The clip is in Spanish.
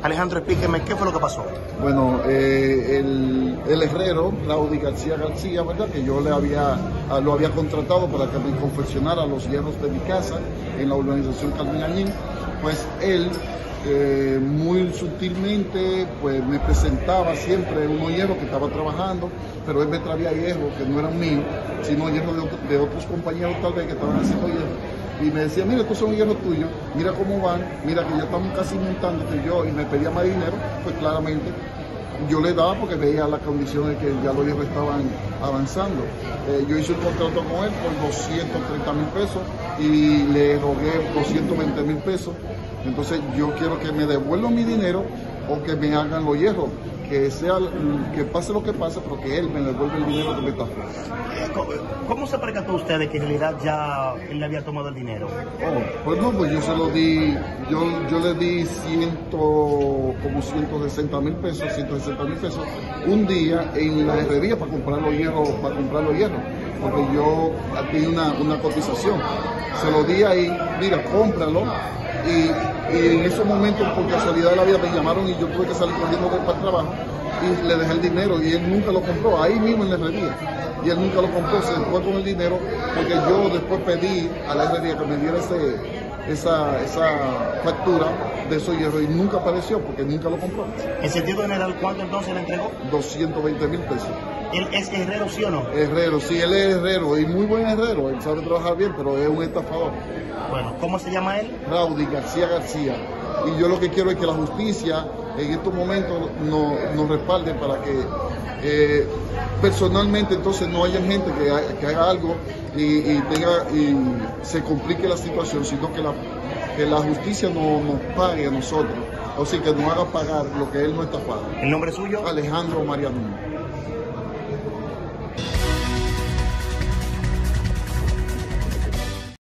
Alejandro, explíqueme, ¿qué fue lo que pasó? Bueno, el herrero, Raudy García, ¿verdad? Que yo lo había contratado para que me confeccionara los hierros de mi casa en la urbanización Carmen Añín. Pues él, muy sutilmente, pues me presentaba siempre unos hierros que estaba trabajando, pero él me traía hierros que no eran míos, sino hierros de otros compañeros tal vez que estaban haciendo hierros. Y me decía, mira, estos son hierros tuyos, mira cómo van, mira que ya estamos casi montándote yo, y me pedía más dinero, pues claramente yo le daba porque veía las condiciones que ya los hierros estaban avanzando. Yo hice un contrato con él por 230 mil pesos y le rogué 220 mil pesos. Entonces yo quiero que me devuelvan mi dinero o que me hagan los hierros, que pase lo que pase, pero que él me devuelva el dinero que me está ofreciendo. ¿Cómo se percató usted de que en realidad ya él le había tomado el dinero? Pues no, pues yo se lo di, yo le di como 160 mil pesos, 160 mil pesos un día en la herrería para comprar los hierros, porque yo tenía una cotización. Se lo di ahí, mira, cómpralo. Y en esos momentos, por casualidad de la vida, me llamaron y yo tuve que salir corriendo para el trabajo y le dejé el dinero y él nunca lo compró, ahí mismo en la herrería. Y él nunca lo compró, se fue con el dinero porque yo después pedí a la herrería que me diera esa factura de esos hierros y nunca apareció porque nunca lo compró. En sentido general, ¿cuánto entonces le entregó? 220 mil pesos. ¿Él es herrero, sí o no? Herrero, sí, él es herrero y muy buen herrero, él sabe trabajar bien, pero es un estafador. Bueno, ¿cómo se llama él? Raudy García. Y yo lo que quiero es que la justicia en estos momentos nos respalde para que personalmente entonces no haya gente que haga algo y se complique la situación, sino que la justicia nos pague a nosotros, o sea, que nos haga pagar lo que él no está pagando. ¿El nombre suyo? Alejandro Mariano.